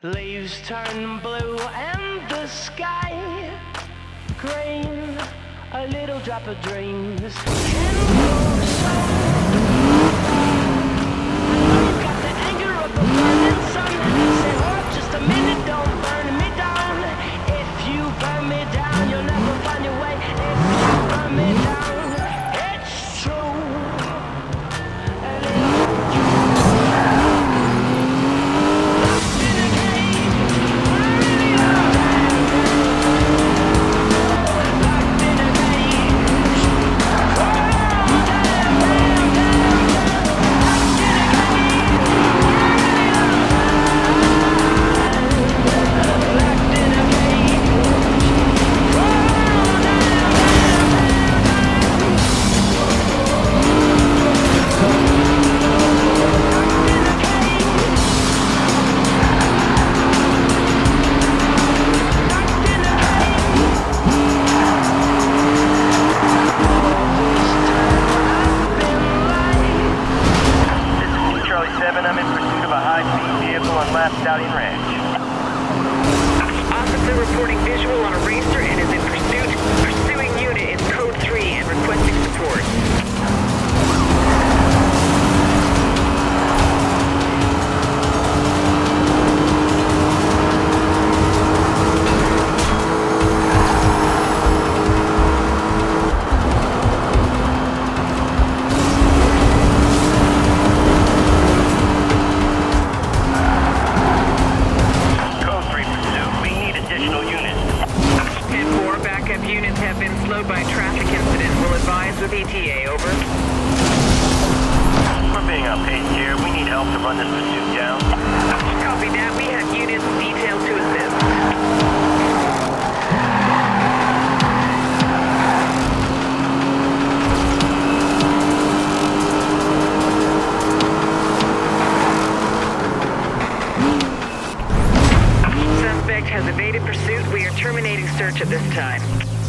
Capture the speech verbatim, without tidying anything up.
Leaves turn blue and the sky green. A little drop of dreams can go so. You've got the anger of the burning sun. Say, hold up just a minute, don't burn me down. If you burn me down, you'll never find your way. If you burn me down, it's true. And I'm in pursuit of a high-speed vehicle on Lap Stallion Ranch. Officer reporting visual on a racer and is in pursuit. Pursuing unit is code three and requesting support. Units have been slowed by traffic incident. Will advise with E T A, over. We're being outpaced here. We need help to run this pursuit down. Copy that. We have units detailed to assist. Suspect has evaded pursuit. We are terminating search at this time.